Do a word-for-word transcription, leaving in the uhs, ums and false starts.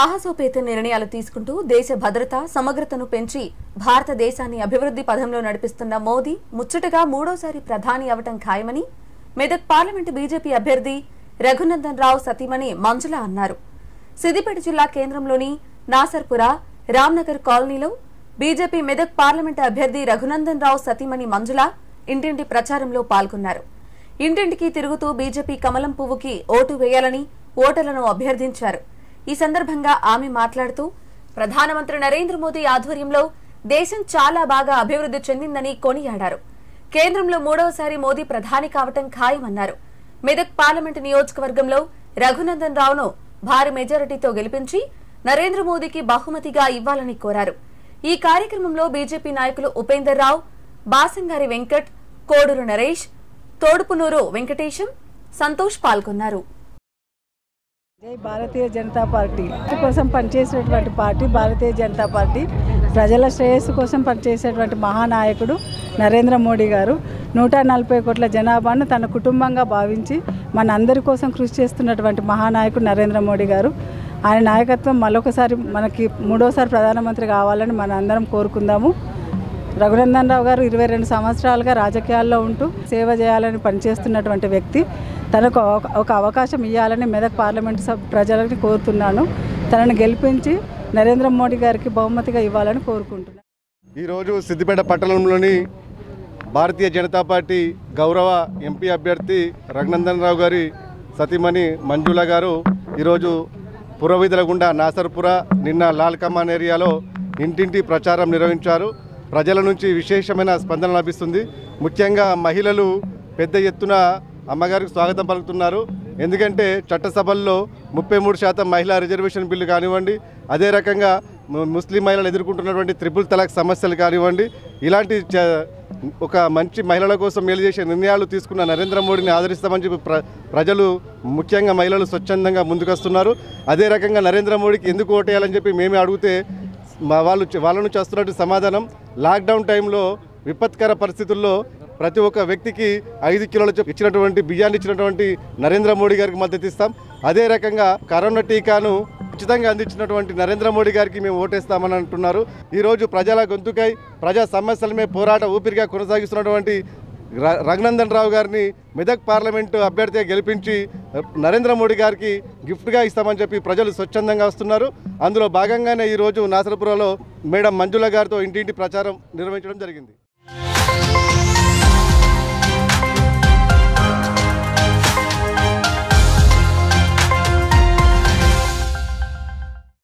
సాహసోపేత నిర్ణయాలు తీసుకుంటూ దేశ భద్రత సమగ్రతను పెంచి భారతదేశాన్ని అభివృద్ధి పథంలో నడిపిస్తున్న మోదీ ముచ్చటగా మూడోసారి ప్రధాని అవటం ఖాయమని మెదక్ పార్లమెంటు బీజేపీ అభ్యర్థి రఘునందన్ రావు సతీమణి మంజుల అన్నారు. సిద్దిపేట జిల్లా కేంద్రంలోని నాసర్పుర రామ్నగర్ కాలనీలో బీజేపీ మెదక్ పార్లమెంటు అభ్యర్థి రఘునందన్ రావు సతీమణి మంజుల ఇంటింటి ప్రచారంలో పాల్గొన్నారు. ఇంటింటికి తిరుగుతూ బీజేపీ కమలం పువ్వుకి ఓటు వేయాలని ఓటర్లను అభ్యర్థించారు. ఈ సందర్భంగా ఆమె మాట్లాడుతూ ప్రధానమంత్రి నరేంద్ర మోదీ ఆధ్వర్యంలో దేశం చాలా బాగా అభివృద్ధి చెందిందని కొనియాడారు. కేంద్రంలో మూడవసారి మోదీ ప్రధాని కావటం ఖాయమన్నారు. మెదక్ పార్లమెంటు నియోజకవర్గంలో రఘునందన్ రావును భారీ మెజారిటీతో గెలిపించి నరేంద్ర మోదీకి బహుమతిగా ఇవ్వాలని కోరారు. ఈ కార్యక్రమంలో బీజేపీ నాయకులు ఉపేందర్ రావు, బాసంగారి వెంకట్, కోడూరు నరేష్, తోడుపునూరు వెంకటేశం, సంతోష్ పాల్గొన్నారు. జై భారతీయ జనతా పార్టీ కోసం పనిచేసేటువంటి పార్టీ భారతీయ జనతా పార్టీ. ప్రజల శ్రేయస్సు కోసం పనిచేసేటువంటి మహానాయకుడు నరేంద్ర మోడీ గారు నూట నలభై కోట్ల జనాభాను తన కుటుంబంగా భావించి మన అందరి కోసం కృషి చేస్తున్నటువంటి మహానాయకుడు నరేంద్ర మోడీ గారు. ఆయన నాయకత్వం మరొకసారి మనకి మూడోసారి ప్రధానమంత్రి కావాలని మన అందరం కోరుకుందాము. రఘునందన్ రావు గారు ఇరవై రెండు సంవత్సరాలుగా రాజకీయాల్లో ఉంటూ సేవ చేయాలని పనిచేస్తున్నటువంటి వ్యక్తి. తనకు ఒక అవకాశం ఇవ్వాలని మెదక్ పార్లమెంటు సభ ప్రజలని కోరుతున్నాను. తనను గెలిపించి నరేంద్ర మోడీ గారికి బహుమతిగా ఇవ్వాలని కోరుకుంటున్నాను. ఈరోజు సిద్దిపేట పట్టణంలోని భారతీయ జనతా పార్టీ గౌరవ ఎంపీ అభ్యర్థి రఘునందన్ రావు గారి సతీమణి మంజుల గారు ఈరోజు పురవీధుల గుండా నాసర్పుర నిన్న లాల్ కమాన్ ఏరియాలో ఇంటింటి ప్రచారం నిర్వహించారు. ప్రజల నుంచి విశేషమైన స్పందన లభిస్తుంది. ముఖ్యంగా మహిళలు పెద్ద ఎత్తున అమ్మగారికి స్వాగతం పలుకుతున్నారు. ఎందుకంటే చట్టసభల్లో ముప్పై మూడు శాతం మహిళా రిజర్వేషన్ బిల్లు కానివ్వండి, అదే రకంగా ముస్లిం మహిళలు ఎదుర్కొంటున్నటువంటి త్రిపుల్ తలాక్ సమస్యలు కానివ్వండి, ఇలాంటి ఒక మంచి మహిళల కోసం మేలు చేసే నిర్ణయాలు తీసుకున్న నరేంద్ర మోడీని ఆదరిస్తామని చెప్పి ప్ర ప్రజలు ముఖ్యంగా మహిళలు స్వచ్ఛందంగా ముందుకొస్తున్నారు. అదే రకంగా నరేంద్ర మోడీకి ఎందుకు ఓటేయాలని చెప్పి మేమే అడిగితే మా వాళ్ళు వాళ్ళ నుంచి వస్తున్నట్టు సమాధానం, లాక్డౌన్ టైంలో విపత్కర పరిస్థితుల్లో ప్రతి ఒక్క వ్యక్తికి ఐదు కిలోలు ఇచ్చినటువంటి బియ్యాన్ని ఇచ్చినటువంటి నరేంద్ర మోడీ గారికి మద్దతు ఇస్తాం. అదే రకంగా కరోనా టీకాను ఉచితంగా అందించినటువంటి నరేంద్ర మోడీ గారికి మేము ఓటేస్తామని అంటున్నారు. ఈరోజు ప్రజల గొంతుకై ప్రజా సమస్యలమే పోరాట ఊపిరిగా కొనసాగిస్తున్నటువంటి రఘునందన్ రావు గారిని మెదక్ పార్లమెంటు అభ్యర్థిగా గెలిపించి నరేంద్ర మోడీ గారికి గిఫ్ట్గా ఇస్తామని చెప్పి ప్రజలు స్వచ్ఛందంగా వస్తున్నారు. అందులో భాగంగానే ఈరోజు నాసర్పురలో మేడం మంజుల గారితో ఇంటింటి ప్రచారం నిర్వహించడం జరిగింది.